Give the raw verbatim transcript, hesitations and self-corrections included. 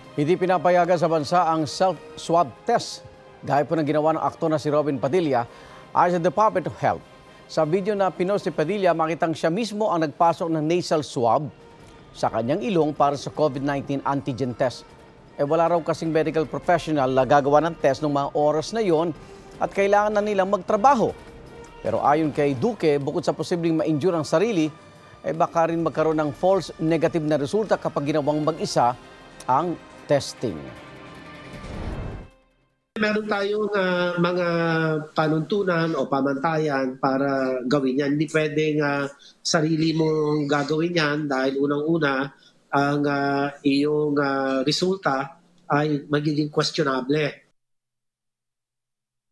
Hindi pinapayagan sa bansa ang self-swab test gaya po ng ginawa ng aktor na si Robin Padilla ayon sa Department of Health. Sa video na pinost ni Padilla, makitang siya mismo ang nagpasok ng nasal swab sa kanyang ilong para sa COVID nineteen antigen test. E wala raw kasing medical professional na gagawa ng test ng mga oras na yon at kailangan na nilang magtrabaho. Pero ayon kay Duque, bukod sa posibleng ma-injure ang sarili, eh baka rin magkaroon ng false negative na resulta kapag ginawang mag-isa ang testing. Meron tayong uh, mga panuntunan o pamantayan para gawin yan. Hindi pwedeng uh, sarili mong gagawin yan dahil unang-una ang uh, iyong uh, resulta ay magiging questionable.